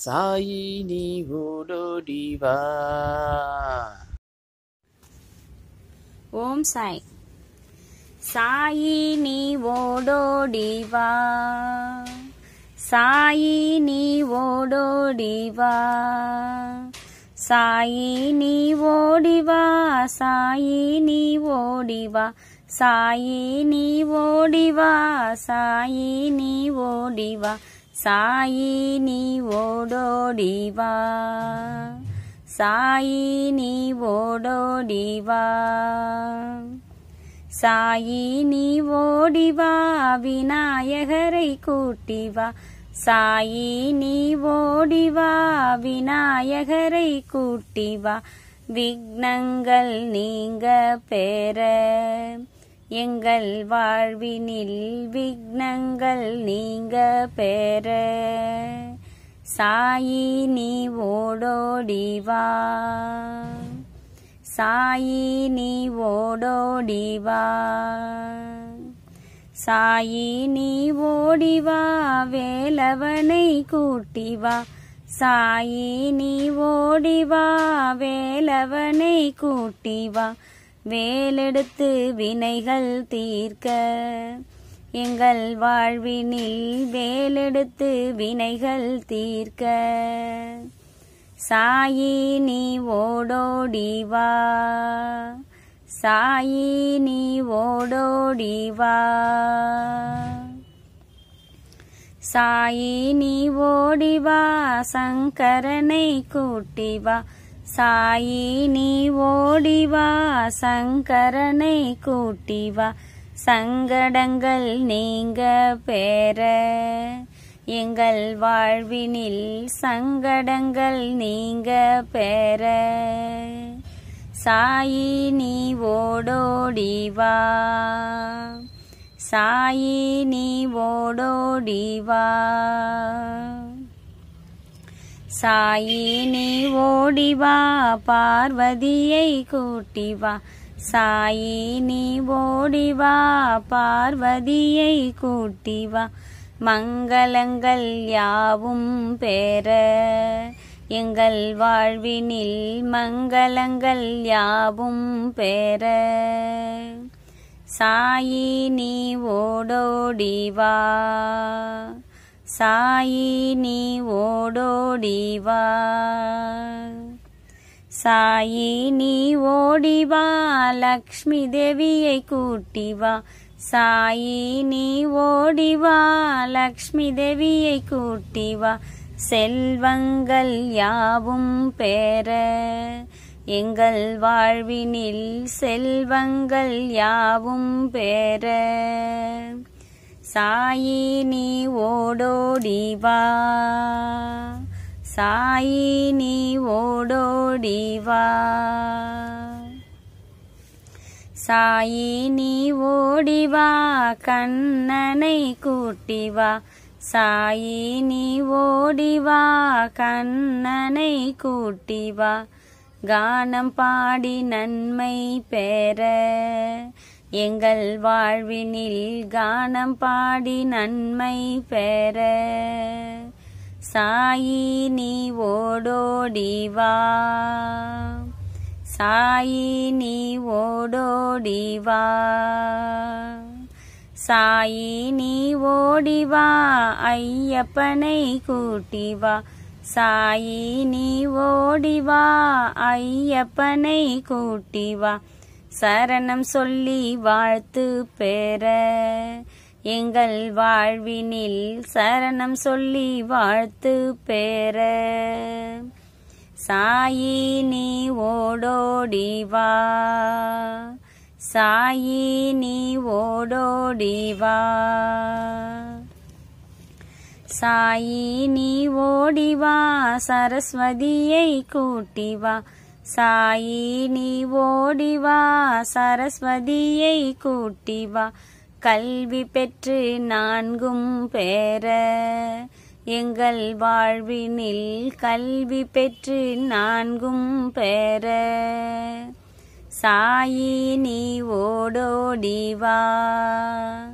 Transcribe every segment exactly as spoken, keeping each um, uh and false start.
சாயி நீ ஓடோடி வா. ஓம் சாய். சாயி நீ ஓடோடி வா, சாயி நீ ஓடோடி வா, சாயி நீ ஓடி வா, சாயி நீ ஓடி வா, சாயி நீ ஓடி வா, சாயி நீ ஓடி வா, சாயி நீ ஓடோடி வா, சாயி நீ ஓடோடி வா, சாயி நீ ஓடி வா, விநாயகரை கூட்டி வா, சாயி நீ ஓடி வா, விநாயகரை கூட்டி வா, விக்னங்கள் நீங்க பெற எங்கள் வாழ்வினில் விக்னங்கள் நீங்க பெற சாயி நீ ஓடோடி வா, சாயி நீ ஓடோடி வா, சாயி நீ ஓடி வா, வேலவனை கூட்டி வா, சாயி நீ ஓடி வா, வேலவனை கூட்டி வா, வேலெடுத்து வினைகள் தீர்க்க எங்கள் வாழ்வினில் வேலெடுத்து வினைகள் தீர்க்க சாயி நீ ஓடோடி வா, சாயி நீ ஓடோடி வா, சாயி நீ ஓடி வா, சங்கரனை கூட்டி வா, சாயி நீ ஓடி வா, சங்கரனை கூட்டி வா, சங்கடங்கள் நீங்க பெற எங்கள் வாழ்வினில் சங்கடங்கள் நீங்க பெற சாயி நீ ஓடோடி வா, சாயி நீ ஓடோடி வா, சாயி நீ ஓடி வா, பார்வதியை கூட்டி வா, சாயி நீ ஓடி வா, பார்வதியை கூட்டி வா, மங்களங்கள் யாவும் பெற எங்கள் வாழ்வினில் மங்களங்கள் யாவும் பெற சாயி நீ ஓடோடி வா, சாயி நீ ஓடோடி வா, சாயி நீ ஓடி வா, லக்ஷ்மி தேவியை கூட்டி வா, சாயி நீ ஓடி வா, லக்ஷ்மி தேவியை கூட்டி வா, செல்வங்கள் யாவும் பெற எங்கள் வாழ்வினில் செல்வங்கள் யாவும் பெற சாயி நீ ஓடோடி வா, சாயி நீ ஓடோடி வா, சாயி நீ ஓடி வா, கண்ணனை கூட்டி வா, சாயி நீ ஓடி வா, கண்ணனை கூட்டி வா, கானம் பாடி நன்மை பெற எங்கள் வாழ்வினில் கானம் பாடி நன்மை பெற சாயி நீ ஓடோடி வா, சாயி நீ ஓடோடி வா, சாயி நீ ஓடி வா, ஐயப்பனை கூட்டி வா, சாயி நீ ஓடி வா, ஐயப்பனை கூட்டி வா, சரணம் சொல்லி வாழ்த்து பெற எங்கள் வாழ்வினில் சரணம் சொல்லி வாழ்த்து பெற சாயி நீ ஓடோடி வா, சாயி நீ ஓடோடி வா, சாயி நீ ஓடி வா, சரஸ்வதியை கூட்டி வா, சாயி நீ ஓடி வா, சரஸ்வதியை கூட்டி வா, கல்வி பெற்று நான்கும் பெற எங்கள் வாழ்வினில் கல்வி பெற்று நான்கும் பெற சாயி நீ ஓடோடி வா,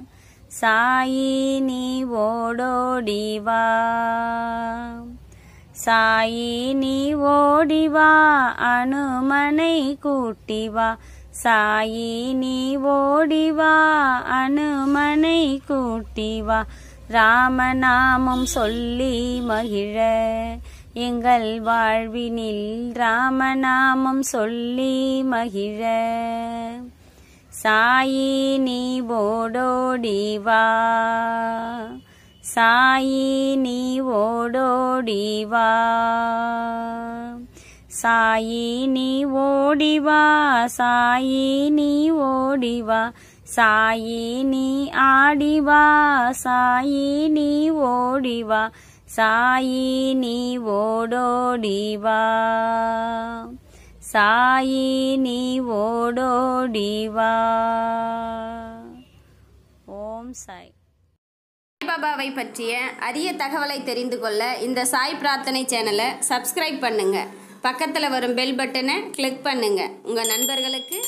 சாயி நீ ஓடோடி வா, சாயி நீ ஓடிவா அனுமனை கூட்டிவா சாயி நீ ஓடிவா அனுமனை கூட்டிவா ராமநாமம் சொல்லி மகிழ எங்கள் வாழ்வினில் ராமநாமம் சொல்லி மகிழ சாயி நீ ஓடோடிவா சாயி நீ ஓடோடிவா சாயி நீ ஓடிவா சாயி நீ ஓடிவா சாயி நீ ஆடிவா சாயி நீ ஓடிவா சாயி நீ ஓடோடிவா சாயி நீ ஓடோடிவா. ஓம் சாய். சாய்பாபாவை பற்றிய அரிய தகவலை தெரிந்து கொள்ள இந்த சாய் பிரார்த்தனை சேனலை சப்ஸ்கிரைப் பண்ணுங்க. பக்கத்தில் வரும் பெல் பட்டனை கிளிக் பண்ணுங்க. உங்கள் நண்பர்களுக்கு